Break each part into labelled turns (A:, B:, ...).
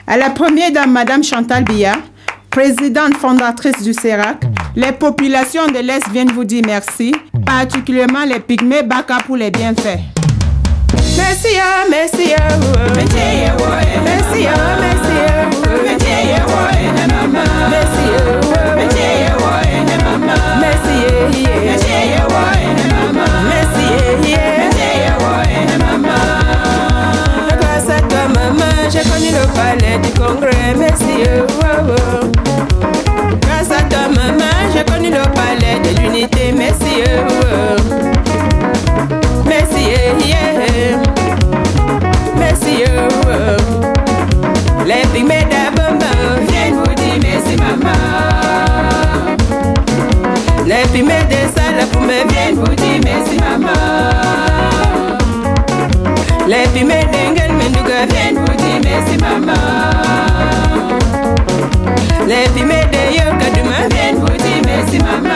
A: À la première dame, Madame Chantal Biya, présidente fondatrice du CERAC, les populations de l'Est viennent vous dire merci, particulièrement les pygmées Baka pour les bienfaits. Merci, merci, merci, merci, grâce à toi maman, j'ai connu le palais du Congrès. Merci, grâce à toi maman, j'ai connu le palais de l'unité. Merci, merci, merci, les pygmées d'Abamba viennent vous dire merci maman. Les pygmées de Salapoumbe viennent vous dire merci maman. Les pygmées d'Engel Menduga viennent vous dire merci maman. Les pygmées de Yokaduma viennent vous dire merci maman.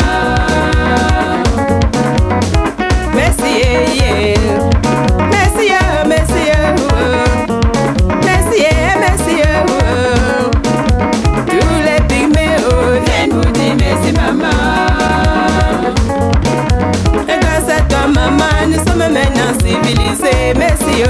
A: Merci, merci, merci, merci, merci, tous les pygmées viennent vous dire merci maman. Et grâce à toi maman, nous sommes maintenant civilisés. Merci,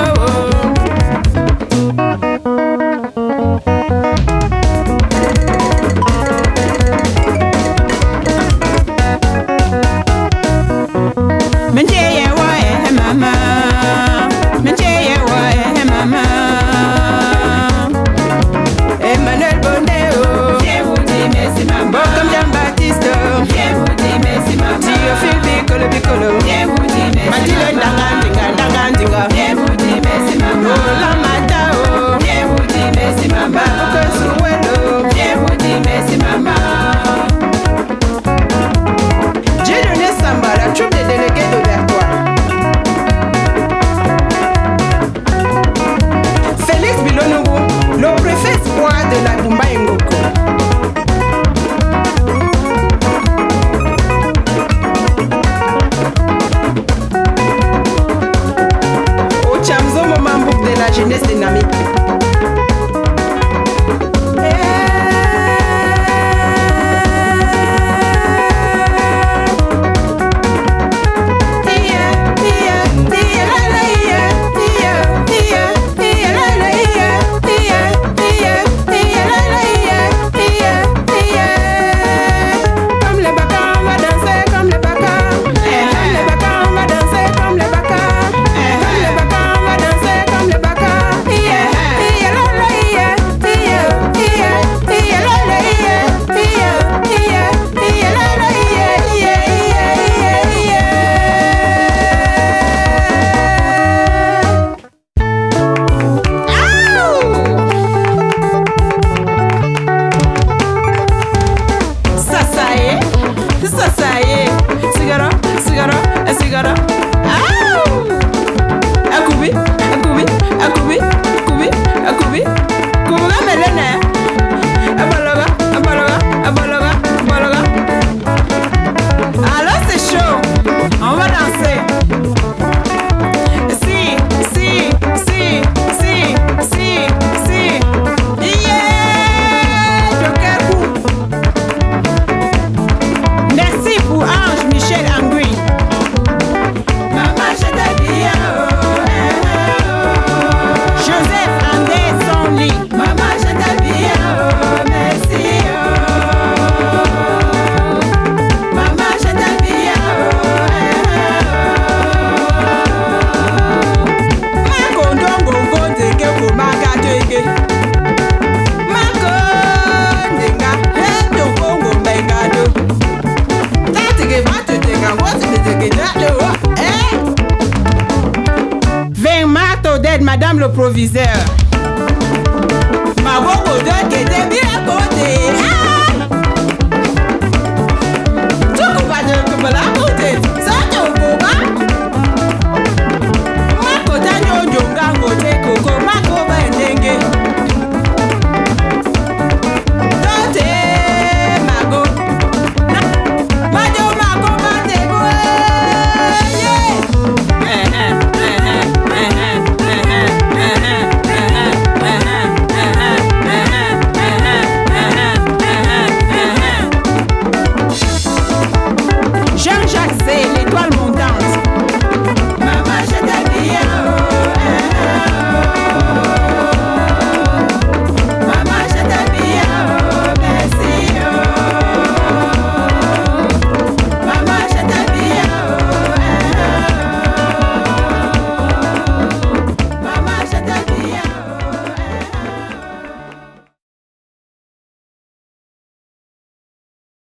A: jeunesse dynamique. Madame le proviseur. Ma bobo de qui était bien à côté.